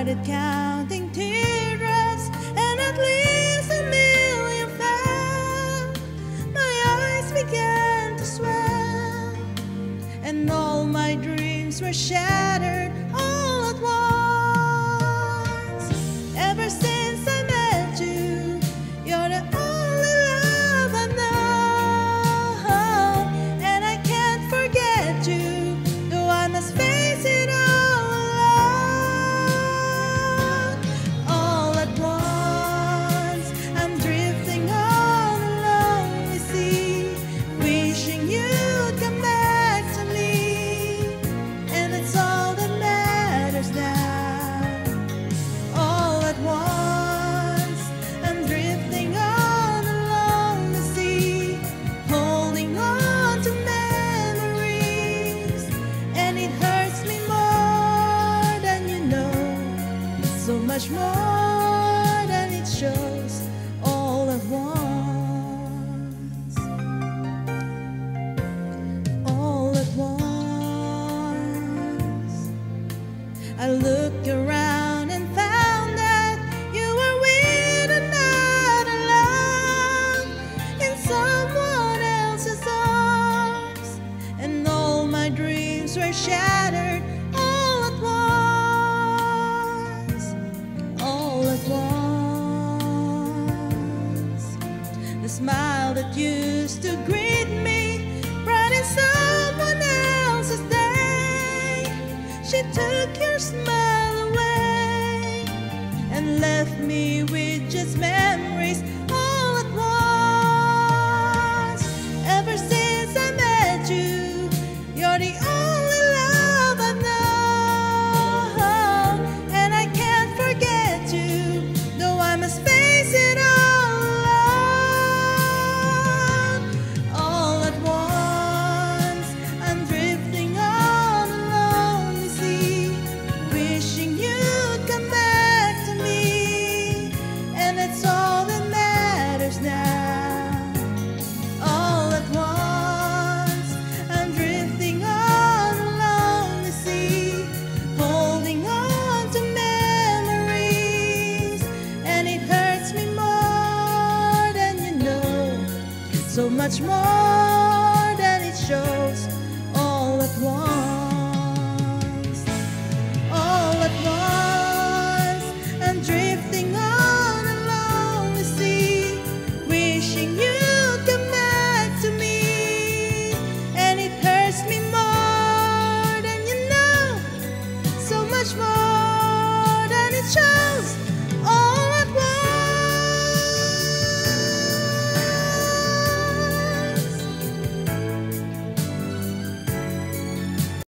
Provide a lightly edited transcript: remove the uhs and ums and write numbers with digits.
started counting teardrops, and at least 1,000,000 fell. My eyes began to swell, and all my dreams were shattered all at once. Ever since I met you, you're the only love I've known, and I can't forget you, though I must face it all alone. All at once, I'm drifting on a lonely sea, wishing you'd come back to me, and it's all that matters now. All at once, I'm drifting on a lonely sea, holding on to memories, and it hurts me more than you know, so much more than it shows. All at once, all at once, I looked around and found that you were with another love in someone else's arms, and all my dreams were shattered all at once, all at once. The smile that used to greet me brought in someone else's day. She took your smile away and left me with just memories all at once. Ever since I met you, you're the only love I've known, and I can't forget you, though I must face it all alone. All at once, I'm drifting on a lonely sea, wishing you'd come back to me, and it's all that matters now. All at once, I'm drifting on a lonely sea, holding on to memories, and it hurts me more than you know, so much more than it shows.